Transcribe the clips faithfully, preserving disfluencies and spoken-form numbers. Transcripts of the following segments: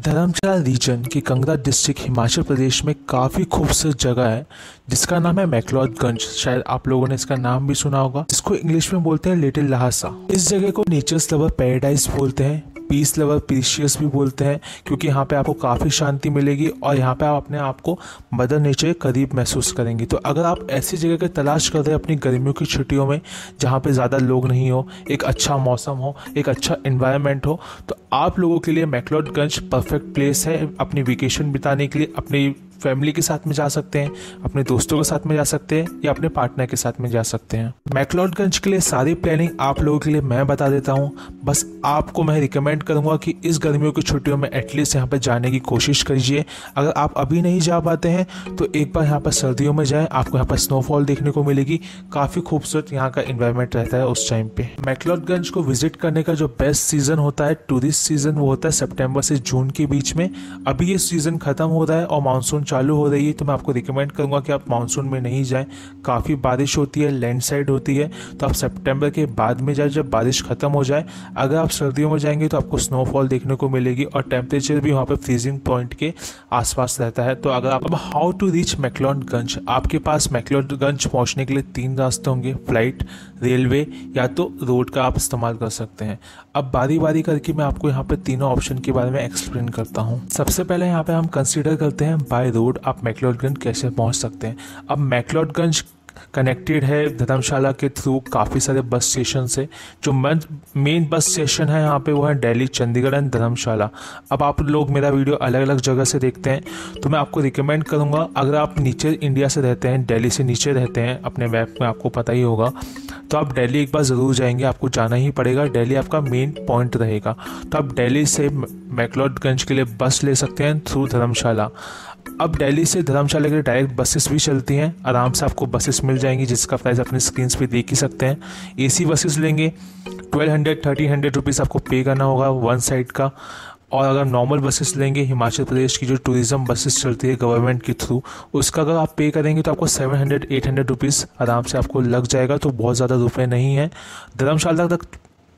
धर्मशाला reason की Kangra district Himachal Pradesh में काफ़ी खूबसूरत जगह है जिसका नाम है मैक्लोडगंज। शायद आप लोगों ने इसका नाम भी सुना होगा, जिसको इंग्लिश में बोलते हैं लिटिल लहासा। इस जगह को नेचर्स लवर पैराडाइज बोलते हैं, पीस लवर प्रीशियस भी बोलते हैं, क्योंकि यहाँ पे आपको काफ़ी शांति मिलेगी और यहाँ पे आप अपने आप को मदर नेचर के करीब महसूस करेंगे। तो अगर आप ऐसी जगह की तलाश कर रहे हैं अपनी गर्मियों की छुट्टियों में जहाँ पे ज़्यादा लोग नहीं हो, एक अच्छा मौसम हो, एक अच्छा एनवायरनमेंट हो, तो आप लोगों के लिए मैक्लोडगंज परफेक्ट प्लेस है। अपनी वेकेशन बिताने के लिए अपनी फैमिली के साथ में जा सकते हैं, अपने दोस्तों के साथ में जा सकते हैं या अपने पार्टनर के साथ में जा सकते हैं। मैक्लोडगंज के लिए सारी प्लानिंग आप लोगों के लिए मैं बता देता हूँ। बस आपको मैं रिकमेंड करूँगा कि इस गर्मियों की छुट्टियों में एटलीस्ट यहाँ पर जाने की कोशिश कीजिए। अगर आप अभी नहीं जा पाते हैं तो एक बार यहाँ पर सर्दियों में जाएँ, आपको यहाँ पर स्नोफॉल देखने को मिलेगी। काफ़ी खूबसूरत यहाँ का इन्वायरमेंट रहता है उस टाइम पे। मैक्लोडगंज को विजिट करने का जो बेस्ट सीज़न होता है, टूरिस्ट सीज़न, वो होता है सितंबर से जून के बीच में। अभी ये सीज़न ख़त्म हो रहा है और मानसून चालू हो रही है, तो मैं आपको रिकमेंड करूंगा कि आप मानसून में नहीं जाएं। काफ़ी बारिश होती है, लैंडस्लाइड होती है, तो आप सितंबर के बाद में जाएं जब बारिश खत्म हो जाए। अगर आप सर्दियों में जाएंगे तो आपको स्नोफॉल देखने को मिलेगी और टेम्परेचर भी वहाँ पे फ्रीजिंग पॉइंट के आसपास रहता है। तो अगर आप अब हाउ टू रीच मैक्लोडगंज, आपके पास मैक्लोडगंज पहुँचने के लिए तीन रास्ते होंगे, फ्लाइट, रेलवे या तो रोड का आप इस्तेमाल कर सकते हैं। अब बारी बारी करके मैं आपको यहाँ पे तीनों ऑप्शन के बारे में एक्सप्लेन करता हूँ। सबसे पहले यहाँ पे हम कंसीडर करते हैं बाय रोड आप मैक्लोडगंज कैसे पहुँच सकते हैं। अब मैक्लोडगंज कनेक्टेड है धर्मशाला के थ्रू काफ़ी सारे बस स्टेशन से। जो मेन बस स्टेशन है यहाँ पे वो है दिल्ली, चंडीगढ़ एंड धर्मशाला। अब आप लोग मेरा वीडियो अलग अलग जगह से देखते हैं तो मैं आपको रिकमेंड करूँगा, अगर आप नीचे इंडिया से रहते हैं, दिल्ली से नीचे रहते हैं, अपने मैप में आपको पता ही होगा, तो आप दिल्ली एक बार ज़रूर जाएंगे, आपको जाना ही पड़ेगा। दिल्ली आपका मेन पॉइंट रहेगा। तो आप दिल्ली से मैक्लोडगंज के लिए बस ले सकते हैं थ्रू धर्मशाला। अब दिल्ली से धर्मशाला के लिए डायरेक्ट बसेस भी चलती हैं, आराम से आपको बसेस मिल जाएंगी जिसका प्राइस अपने स्क्रीन पे देख ही सकते हैं। एसी बसेस लेंगे twelve hundred thirteen hundred rupees आपको पे करना होगा वन साइड का। और अगर नॉर्मल बसेस लेंगे, हिमाचल प्रदेश की जो टूरिज्म बसेस चलती है गवर्नमेंट के थ्रू, उसका अगर आप पे करेंगे तो आपको seven hundred eight hundred rupees आराम से आपको लग जाएगा। तो बहुत ज़्यादा रुपए नहीं है। धर्मशाला तक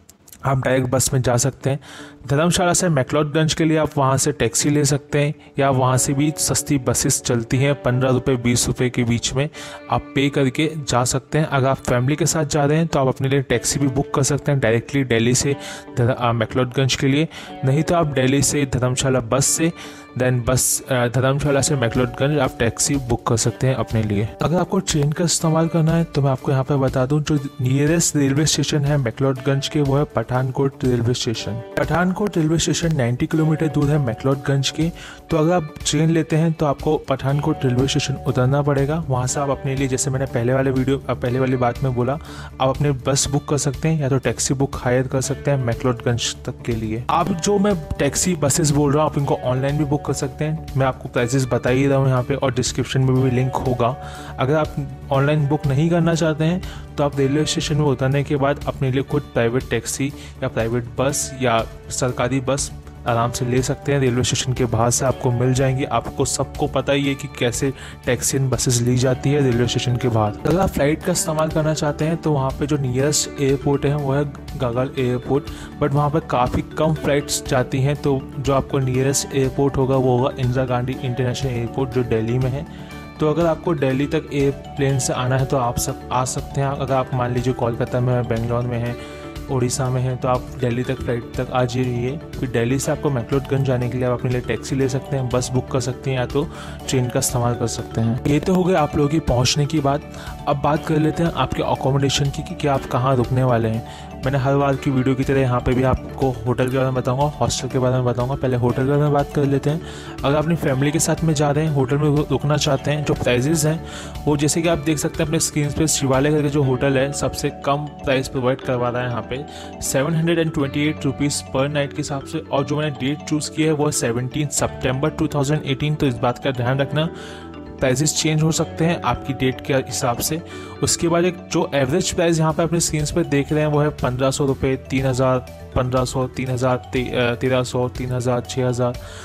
आप डायरेक्ट बस में जा सकते हैं। धर्मशाला से मैक्लोडगंज के लिए आप वहाँ से टैक्सी ले सकते हैं या वहाँ से भी सस्ती बसेस चलती हैं, पंद्रह रुपये बीस रुपये के बीच में आप पे करके जा सकते हैं। अगर आप फैमिली के साथ जा रहे हैं तो आप अपने लिए टैक्सी भी बुक कर सकते हैं डायरेक्टली दिल्ली से मैक्लोडगंज के लिए। नहीं तो आप दिल्ली से धर्मशाला बस से, देन बस धर्मशाला से मैक्लोडगंज आप टैक्सी बुक कर सकते हैं अपने लिए। अगर आपको ट्रेन का इस्तेमाल करना है तो मैं आपको यहाँ पर बता दूँ, जो नियरेस्ट रेलवे स्टेशन है मैक्लोडगंज के वो है Pathankot railway station. Pathankot railway station नब्बे किलोमीटर दूर है मैक्लोडगंज के। तो अगर आप ट्रेन लेते हैं तो आपको पठानकोट रेलवे स्टेशन उतरना पड़ेगा। वहाँ से आप अपने लिए, जैसे मैंने पहले वाले वीडियो पहले वाली बात में बोला, आप अपने बस बुक कर सकते हैं या तो टैक्सी बुक हायर कर सकते हैं मैक्लोडगंज तक के लिए। आप जो मैं टैक्सी बसेस बोल रहा हूँ आप इनको ऑनलाइन भी बुक कर सकते हैं। मैं आपको प्राइसेस बता ही रहा हूँ यहाँ पे और डिस्क्रिप्शन में भी लिंक होगा। अगर आप ऑनलाइन बुक नहीं करना चाहते हैं तो आप रेलवे स्टेशन में उतरने के बाद अपने लिए खुद प्राइवेट टैक्सी या प्राइवेट बस या सरकारी बस आराम से ले सकते हैं। रेलवे स्टेशन के बाहर से आपको मिल जाएंगी। आपको सबको पता ही है कि कैसे टैक्सी एंड बसेस ली जाती है रेलवे स्टेशन के बाहर। अगर आप फ्लाइट का इस्तेमाल करना चाहते हैं तो वहाँ पे जो नियरेस्ट एयरपोर्ट है वो है गागल एयरपोर्ट, बट वहाँ पर काफ़ी कम फ्लाइट्स जाती हैं। तो जो आपको नियरेस्ट एयरपोर्ट होगा वो होगा इंदिरा गांधी इंटरनेशनल एयरपोर्ट जो दिल्ली में है। तो अगर आपको दिल्ली तक एयरप्लेन से आना है तो आप सब आ सकते हैं। अगर आप मान लीजिए कोलकाता में, बेंगलोर में हैं, उड़ीसा में है, तो आप दिल्ली तक फ्लाइट तक आ जाइए। फिर दिल्ली से आपको मैक्लोडगंज जाने के लिए आप अपने लिए टैक्सी ले सकते हैं, बस बुक कर सकते हैं या तो ट्रेन का इस्तेमाल कर सकते हैं। ये तो हो गए आप लोगों की पहुंचने की बात। अब बात कर लेते हैं आपके अकोमोडेशन की कि, कि आप कहाँ रुकने वाले हैं। मैंने हर बार की वीडियो की तरह यहाँ पे भी आपको होटल के बारे में बताऊंगा, हॉस्टल के बारे में बताऊंगा। पहले होटल के बारे में बात कर लेते हैं। अगर अपनी फैमिली के साथ में जा रहे हैं, होटल में रुकना चाहते हैं, जो प्राइजेज़ हैं वो जैसे कि आप देख सकते हैं अपने स्क्रीन पे, शिवालय करके जो होटल है सबसे कम प्राइस प्रोवाइड करवा रहा है यहाँ पे seven hundred and twenty eight rupees per night के हिसाब से। और जो मैंने डेट चूज़ की है वो seventeen September two thousand eighteen. तो इस बात का ध्यान रखना, प्राइजेस चेंज हो सकते हैं आपकी डेट के हिसाब से। उसके बाद एक जो एवरेज प्राइस यहाँ पे अपने स्क्रीन पर देख रहे हैं वो है पंद्रह सौ रुपये, तीन हज़ार, पंद्रह सौ, तीन हज़ार, तेरह सौ, तीन हज़ार, छः हज़ार।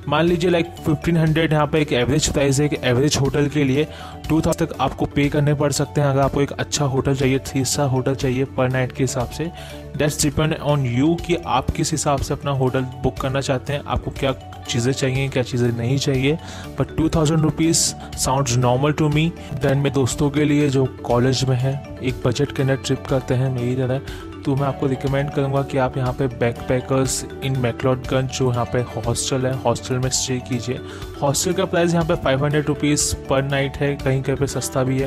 मान लीजिए लाइक फिफ्टीन हंड्रेड यहाँ पे एक एवरेज प्राइस है। एक एवरेज होटल के लिए टू थाउजेंड तक आपको पे करने पड़ सकते हैं अगर आपको एक अच्छा होटल चाहिए, थ्री स्टार होटल चाहिए पर नाइट के हिसाब से। दैट्स डिपेंड ऑन यू कि आप किस हिसाब से अपना होटल बुक करना चाहते हैं, आपको क्या चीज़ें चाहिए क्या चीज़ें नहीं चाहिए। But two thousand rupees sounds normal to me. Then मेरे दोस्तों के लिए जो कॉलेज में है, एक बजट के अंदर ट्रिप करते हैं मेरी तरह, तो मैं आपको रिकमेंड करूँगा कि आप यहाँ पे बैकपैकर्स इन मैक्लोडगंज जो यहाँ पे हॉस्टल है, हॉस्टल में स्टे कीजिए। हॉस्टल का प्राइस यहाँ पे five hundred rupees per night है, कहीं कहीं पे सस्ता भी है।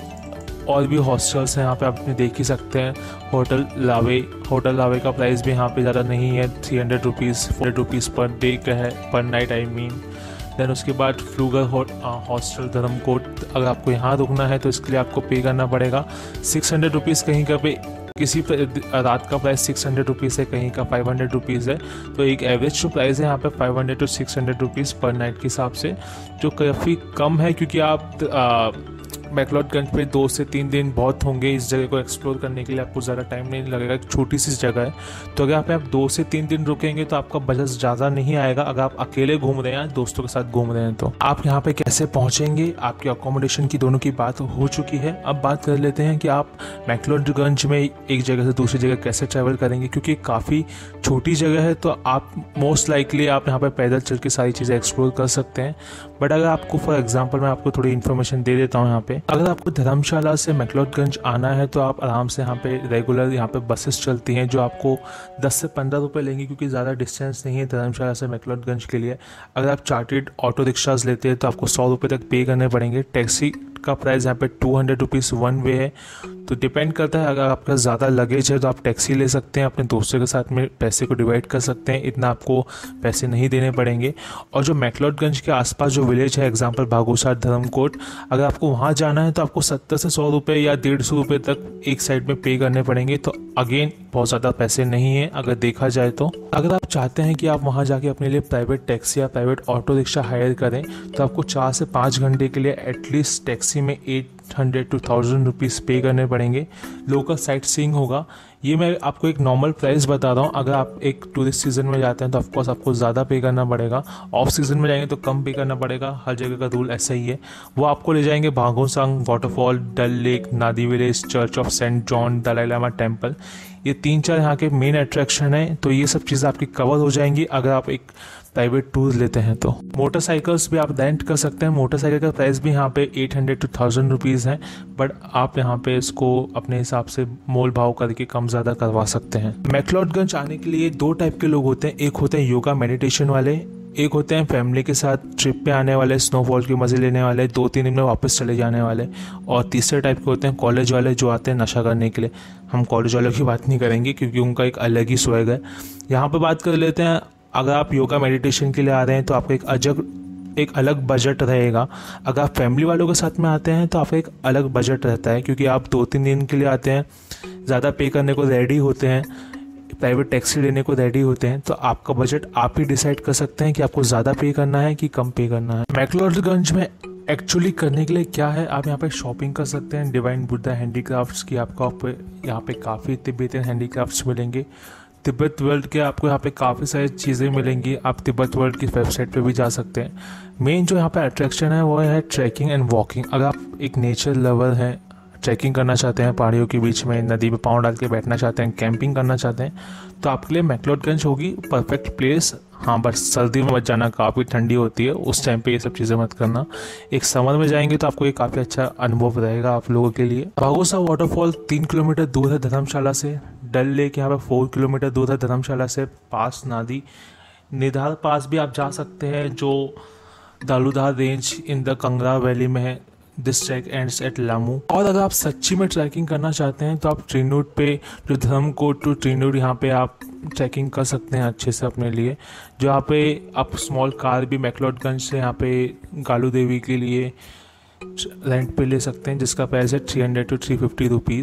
और भी हॉस्टल्स हैं यहाँ पे, आप देख ही सकते हैं। होटल लावे, होटल लावे का प्राइस भी यहाँ पे ज़्यादा नहीं है, three hundred rupees four hundred rupees per day का है, पर नाइट आई मीन। दैन उसके बाद फ्लूगर हॉस्टल धर्मकोट, अगर आपको यहाँ रुकना है तो इसके लिए आपको पे करना पड़ेगा सिक्स हंड्रेड रुपीज़। कहीं का पे किसी रात का प्राइस सिक्स हंड्रेड रुपीज़ है, कहीं का फाइव हंड्रेड रुपीज़ है। तो एक एवरेज जो प्राइस है यहाँ पे five hundred to six hundred rupees per night के हिसाब से, जो काफ़ी कम है क्योंकि आप आ, मैक्लोडगंज पे दो से तीन दिन बहुत होंगे। इस जगह को एक्सप्लोर करने के लिए आपको ज़्यादा टाइम नहीं लगेगा, एक छोटी सी जगह है। तो अगर यहाँ पे आप दो से तीन दिन रुकेंगे तो आपका बजट ज़्यादा नहीं आएगा। अगर आप अकेले घूम रहे हैं, दोस्तों के साथ घूम रहे हैं, तो आप यहाँ पे कैसे पहुँचेंगे, आपकी अकोमोडेशन की दोनों की बात हो चुकी है। अब बात कर लेते हैं कि आप मैक्लोडगंज में एक जगह से दूसरी जगह कैसे ट्रैवल करेंगे, क्योंकि काफ़ी छोटी जगह है तो आप मोस्ट लाइकली आप यहाँ पर पैदल चल के सारी चीज़ें एक्सप्लोर कर सकते हैं। बट अगर आपको फॉर एग्जाम्पल मैं आपको थोड़ी इन्फॉर्मेशन दे देता हूँ यहाँ पे, अगर आपको धर्मशाला से मैक्लोडगंज आना है तो आप आराम से यहाँ पे रेगुलर यहाँ पे बसेस चलती हैं जो आपको दस से पंद्रह रुपये लेंगी, क्योंकि ज़्यादा डिस्टेंस नहीं है धर्मशाला से मैक्लोडगंज के लिए। अगर आप चार्टेड ऑटो रिक्शाज लेते हैं तो आपको सौ रुपये तक पे करने पड़ेंगे। टैक्सी का प्राइस यहाँ पे two hundred rupees one way है। तो डिपेंड करता है, अगर आपका ज़्यादा लगेज है तो आप टैक्सी ले सकते हैं, अपने दोस्तों के साथ में पैसे को डिवाइड कर सकते हैं, इतना आपको पैसे नहीं देने पड़ेंगे। और जो मैक्लोडगंज के आसपास जो विलेज है, एग्जांपल भागोसार, धर्मकोट, अगर आपको वहाँ जाना है तो आपको सत्तर से सौ रुपये या डेढ़ सौ रुपये तक एक साइड में पे करने पड़ेंगे। तो अगेन बहुत ज़्यादा पैसे नहीं है अगर देखा जाए तो। अगर आप चाहते हैं कि आप वहाँ जाके अपने लिए प्राइवेट टैक्सी या प्राइवेट ऑटो रिक्शा हायर करें तो आपको चार से पाँच घंटे के लिए एटलीस्ट टैक्सी में eight hundred to thousand rupees pay करने पड़ेंगे। लोकल साइट सीइंग होगा। ये मैं आपको एक नॉर्मल प्राइस बता रहा हूँ। अगर आप एक टूरिस्ट सीज़न में जाते हैं तो ऑफकोर्स आपको ज़्यादा पे करना पड़ेगा, ऑफ सीज़न में जाएंगे तो कम पे करना पड़ेगा। हर जगह का रूल ऐसा ही है। वो आपको ले जाएंगे Bhagsunag waterfall, Dal lake, Naddi village, church of saint John, Dalai Lama temple, ये तीन चार यहाँ के मेन अट्रैक्शन है। तो ये सब चीज़ें आपकी कवर हो जाएंगी अगर आप एक प्राइवेट टूर लेते हैं तो। मोटरसाइकिल्स भी आप रेंट कर सकते हैं। मोटरसाइकिल का प्राइस भी यहाँ पे eight hundred to thousand rupees है, बट आप यहाँ पे इसको अपने हिसाब से मोल भाव करके कम ज़्यादा करवा सकते हैं। मैक्लोडगंज आने के लिए दो टाइप के लोग होते हैं, एक होते हैं योगा मेडिटेशन वाले, एक होते हैं फैमिली के साथ ट्रिप पे आने वाले, स्नोफॉल के मज़े लेने वाले, दो तीन दिन में वापस चले जाने वाले, और तीसरे टाइप के होते हैं कॉलेज वाले जो आते हैं नशा करने के लिए। हम कॉलेज वालों की बात नहीं करेंगे क्योंकि उनका एक अलग ही स्वैग है। यहाँ पर बात कर लेते हैं, अगर आप योगा मेडिटेशन के लिए आ रहे हैं तो आपका एक अजग एक अलग बजट रहेगा। अगर आप फैमिली वालों के साथ में आते हैं तो आपका एक अलग बजट रहता है, क्योंकि आप दो तीन दिन के लिए आते हैं, ज़्यादा पे करने को रेडी होते हैं, प्राइवेट टैक्सी लेने को रेडी होते हैं, तो आपका बजट आप ही डिसाइड कर सकते हैं कि आपको ज़्यादा पे करना है कि कम पे करना है। मैक्लोडगंज में एक्चुअली करने के लिए क्या है, आप यहाँ पे शॉपिंग कर सकते हैं डिवाइन बुद्धा हैंडीक्राफ्ट्स की। आपको यहाँ पे काफ़ी तिब्बतन हैंडीक्राफ्ट्स मिलेंगे। तिब्बत वर्ल्ड के आपको यहाँ पे काफ़ी सारी चीज़ें मिलेंगी। आप तिब्बत वर्ल्ड की वेबसाइट पे भी जा सकते हैं। मेन जो यहाँ पे अट्रैक्शन है वो है ट्रैकिंग एंड वॉकिंग। अगर आप एक नेचर लवर हैं, ट्रैकिंग करना चाहते हैं, पहाड़ियों के बीच में नदी में पाँव डाल के बैठना चाहते हैं, कैंपिंग करना चाहते हैं, तो आपके लिए मैक्लोडगंज होगी परफेक्ट प्लेस। हाँ, बस सर्दी में मत जाना, काफ़ी ठंडी होती है उस टाइम पे ये सब चीज़ें मत करना। एक समर में जाएंगे तो आपको ये काफ़ी अच्छा अनुभव रहेगा आप लोगों के लिए। भागोसा वाटरफॉल तीन किलोमीटर दूर है धर्मशाला से। डल लेक यहाँ पे फोर किलोमीटर दूर है धर्मशाला से। पास नादी निधार पास भी आप जा सकते हैं, जो Dhauladhar range in the Kangra valley में है। This trek ends at Lamu. और अगर आप सच्ची में ट्रैकिंग करना चाहते हैं तो आप ट्रिनूड पे, जो धर्मकोट टू ट्रिनूड, यहाँ पे आप ट्रैकिंग कर सकते हैं अच्छे से अपने लिए। जो यहाँ पे आप स्मॉल कार भी मैक्लोडगंज से यहाँ पे गालू देवी के लिए रेंट पे ले सकते हैं, जिसका प्राइस है three hundred to three fifty rupees.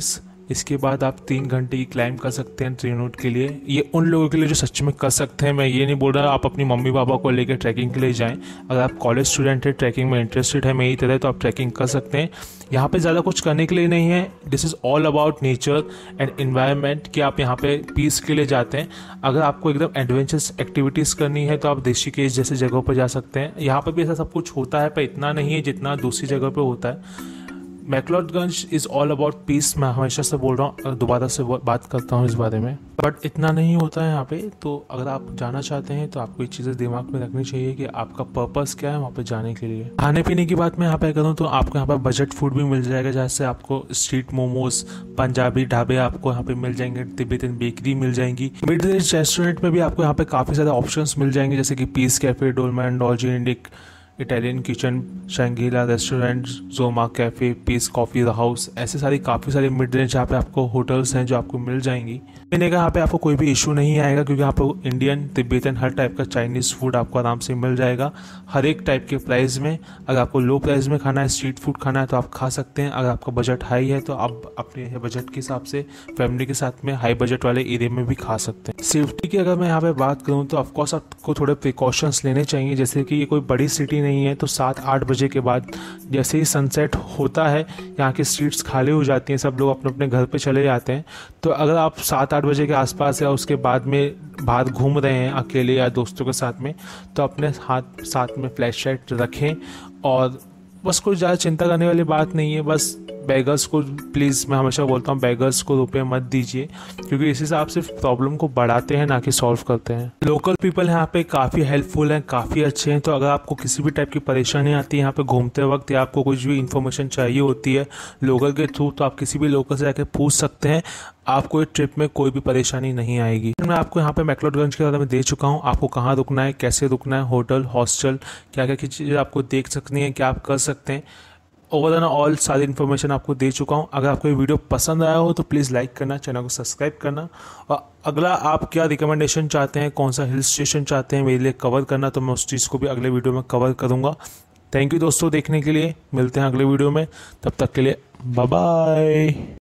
इसके बाद आप तीन घंटे की क्लाइंब कर सकते हैं ट्रेन रूट के लिए। ये उन लोगों के लिए जो सच में कर सकते हैं। मैं ये नहीं बोल रहा आप अपनी मम्मी पापा को लेकर ट्रैकिंग के लिए जाएं। अगर आप कॉलेज स्टूडेंट है, ट्रैकिंग में इंटरेस्टेड है मेरी तरह, तो आप ट्रैकिंग कर सकते हैं। यहाँ पे ज़्यादा कुछ करने के लिए नहीं है। This is all about nature and environment कि आप यहाँ पे पीस के लिए जाते हैं। अगर आपको एकदम एडवेंचरस एक्टिविटीज़ करनी है तो आप ऋषिकेश जैसे जगहों पर जा सकते हैं। यहाँ पर भी ऐसा सब कुछ होता है, पर इतना नहीं है जितना दूसरी जगह पर होता है। McLeodganj is all about peace. मैं हमेशा से बोल रहा हूँ, दोबारा से बात करता हूँ इस बारे में, बट इतना नहीं होता है यहाँ पे। तो अगर आप जाना चाहते हैं तो आपको ये चीज़ें दिमाग में रखनी चाहिए कि आपका पर्पस क्या है वहाँ पे जाने के लिए। खाने पीने की बात मैं यहाँ पे करूँ तो आपको यहाँ पर बजट फूड भी मिल जाएगा, जैसे आपको स्ट्रीट मोमोज, पंजाबी ढाबे आपको यहाँ पे मिल जाएंगे, तिब्बतन बेकरी मिल जाएंगी। मिड रेंज रेस्टोरेंट में भी आपको यहाँ पे काफ़ी सारे ऑप्शंस मिल जाएंगे, जैसे कि पीस कैफे, डोलमैन, डॉल्जी इंडिक, इटालियन किचन, शंगीला रेस्टोरेंट, जोमा कैफ़े, पीस कॉफ़ी हाउस, ऐसे सारी काफ़ी सारी मिड रेंज यहाँ पे आपको होटल्स हैं जो आपको मिल जाएंगी। पीने का यहाँ पे आपको कोई भी इशू नहीं आएगा, क्योंकि यहाँ पे इंडियन, तिब्बतन, हर टाइप का चाइनीज़ फूड आपको आराम से मिल जाएगा हर एक टाइप के प्राइस में। अगर आपको लो प्राइस में खाना है, स्ट्रीट फूड खाना है तो आप खा सकते हैं। अगर आपका बजट हाई है तो आप अपने बजट के हिसाब से फैमिली के साथ में हाई बजट वाले एरिया में भी खा सकते हैं। सेफ्टी की अगर मैं यहाँ पे बात करूँ तो ऑफकोर्स आपको थोड़े प्रिकॉशंस लेने चाहिए, जैसे कि ये कोई बड़ी सिटी नहीं है, तो सात आठ बजे के बाद जैसे ही सनसेट होता है यहाँ की स्ट्रीट्स खाली हो जाती हैं, सब लोग अपने अपने घर पे चले जाते हैं। तो अगर आप सात आठ बजे के आसपास या उसके बाद में बाहर घूम रहे हैं अकेले या दोस्तों के साथ में, तो अपने हाथ साथ में फ्लैश लाइट रखें। और बस कोई ज़्यादा चिंता करने वाली बात नहीं है। बस बैगर्स को प्लीज़, मैं हमेशा बोलता हूँ बैगर्स को रुपए मत दीजिए, क्योंकि इसी से आप सिर्फ प्रॉब्लम को बढ़ाते हैं ना कि सॉल्व करते हैं। लोकल पीपल यहाँ पे काफ़ी हेल्पफुल हैं, काफ़ी अच्छे हैं। तो अगर आपको किसी भी टाइप की परेशानी आती है यहाँ पे घूमते वक्त, या आपको कुछ भी इन्फॉर्मेशन चाहिए होती है लोकल के थ्रू, तो आप किसी भी लोकल से जाकर पूछ सकते हैं। आपको इस ट्रिप में कोई भी परेशानी नहीं आएगी। मैं आपको यहाँ पे मैक्लोडगंज के बारे में दे चुका हूँ, आपको कहाँ रुकना है, कैसे रुकना है, होटल, हॉस्टल, क्या क्या चीज़ें आपको देख सकनी है, क्या आप कर सकते हैं, ओवर ऑल सारी इन्फॉर्मेशन आपको दे चुका हूँ। अगर आपको ये वीडियो पसंद आया हो तो प्लीज़ लाइक करना, चैनल को सब्सक्राइब करना। और अगला आप क्या रिकमेंडेशन चाहते हैं, कौन सा हिल स्टेशन चाहते हैं मेरे लिए कवर करना, तो मैं उस चीज़ को भी अगले वीडियो में कवर करूँगा। थैंक यू दोस्तों देखने के लिए, मिलते हैं अगले वीडियो में, तब तक के लिए बाय बाय।